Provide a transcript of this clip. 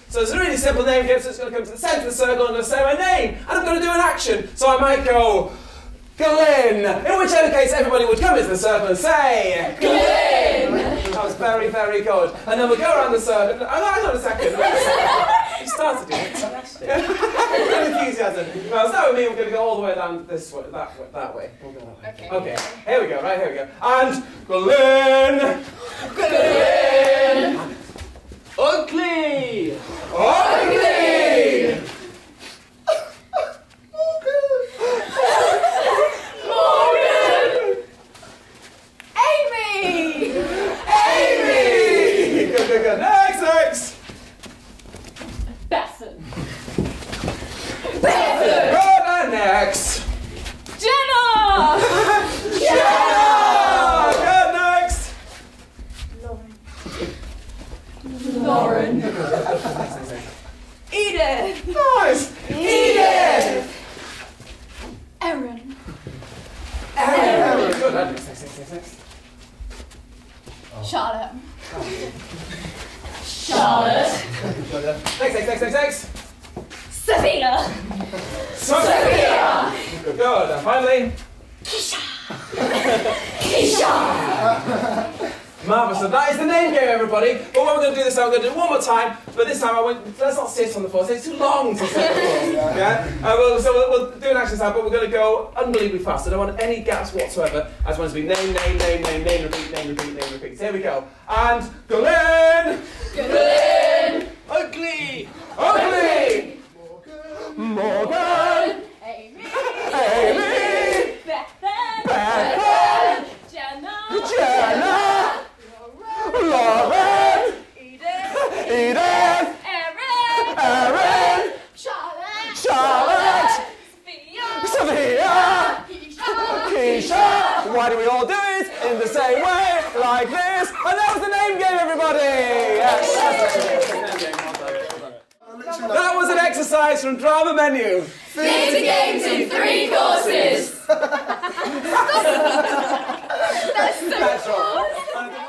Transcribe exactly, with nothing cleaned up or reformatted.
So it's a really simple name game, so it's going to come to the centre of the circle and I'm going to say my name. And I'm going to do an action. So I might go, Glyn. In which other case everybody would come into the circle and say, Glyn. That was very, very good. And then we'll go around the circle. Oh, hang on a second. You started doing it. Good enthusiasm. Well, start with me. We're going to go all the way down this way, that way. That way. We'll go that way. Okay. Okay. Here we go. Right, here we go. And Glyn. Glyn. Ugly. Ugly. Next, next! Bethan. Bethan! Good, and next! Jenna! Jenna! Good, next! Lauren. Lauren. Edith! Nice! Edith! Erin. Erin! Good, and next, next, next, next, next. Charlotte. Charlotte. Next, next, next, next, next. Sophia. Sophia. Good, good. And finally. Keisha. Keisha. Marvellous. So that is the name game, everybody. But what we're going to do this time, we're going to do it one more time. But this time, I went. Let's not sit on the floor. It's too long to sit on the floor. Yeah. Uh, well, so we'll, we'll do an action time, but we're going to go unbelievably fast. I don't want any gaps whatsoever. I just want it to be name, name, name, name, name, repeat, name, repeat, name, repeat. So here we go. And Glyn. Glyn. Ugly. Ugly. Morgan. Morgan. Amy. Amy. Bethan. Bethan. Jenna. Jenna. Lauren. Edith. Edith. Erin. Erin. Charlotte. Charlotte. Sophia. Sophia. Keisha. Why do we all do it in the same way, like this? And that was the name game, everybody. Yes. That was an exercise from Drama Menu. Theatre games in three courses. That's so That's all.